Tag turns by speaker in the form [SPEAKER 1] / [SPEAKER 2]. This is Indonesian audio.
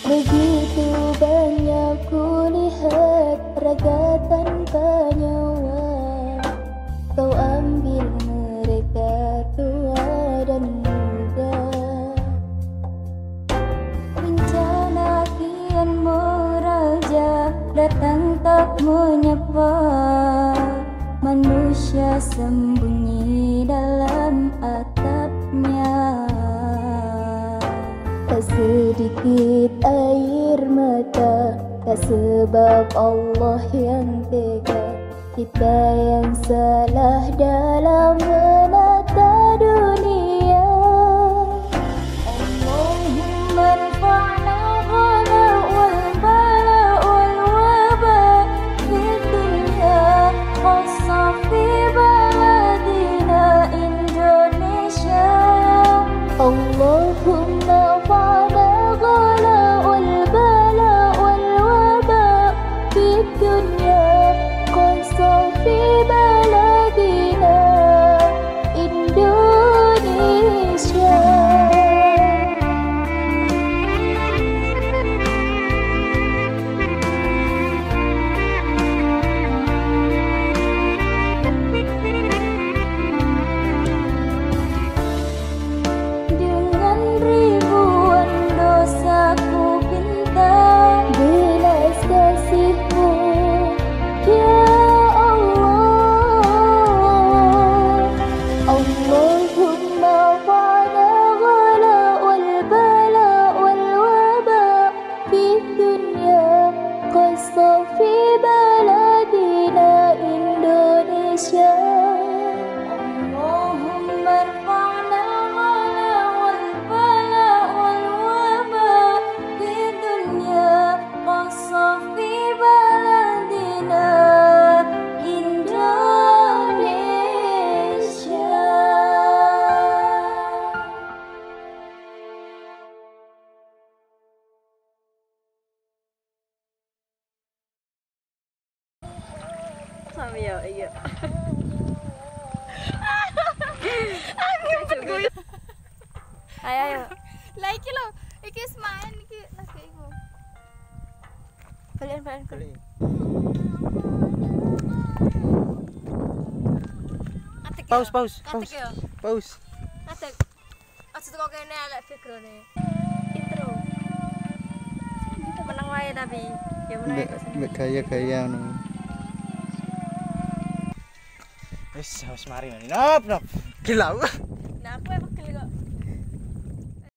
[SPEAKER 1] Begitu banyak kulihat raga tanpa nyawa, kau ambil mereka tua dan muda. Bencana kian meraja, datang tak menyapa, manusia sembunyi dalam atapnya. Tak sedikit air mata, tak sebab Allah yang tega, kita yang salah dalam menata dunia. Allahumma rfa'na ghala wal bala wal waba fid dunya khassa fi baladina Indonesia. Allahumma rfa'na ghala wal bala wal waba fid dunya khassa fi baladina Indonesia. Dengan ribuan dosaku pinta belas kasih-Mu, ya Allah. Allahumma fa'na ghala wal bala wal waba fid dunya khassa fi baladina Indonesia. Allahumma rfa'na ghala wal bala wal waba fid dunya khassa fi baladina Indonesia.
[SPEAKER 2] Iya, iya. Ayo, ayo.
[SPEAKER 3] Lah iki lho, iki wis main iki lagi iku.
[SPEAKER 2] Balikan.
[SPEAKER 3] Atek.
[SPEAKER 4] Pause.
[SPEAKER 3] Atek ya.
[SPEAKER 4] Pause.
[SPEAKER 3] Atek. Aja teko kene elek background-e.
[SPEAKER 2] Intro. Menang wae tapi. Ya menang kok seneng.
[SPEAKER 4] Mbek gaya-gaya ngono. Wis mari. Nop. Gila.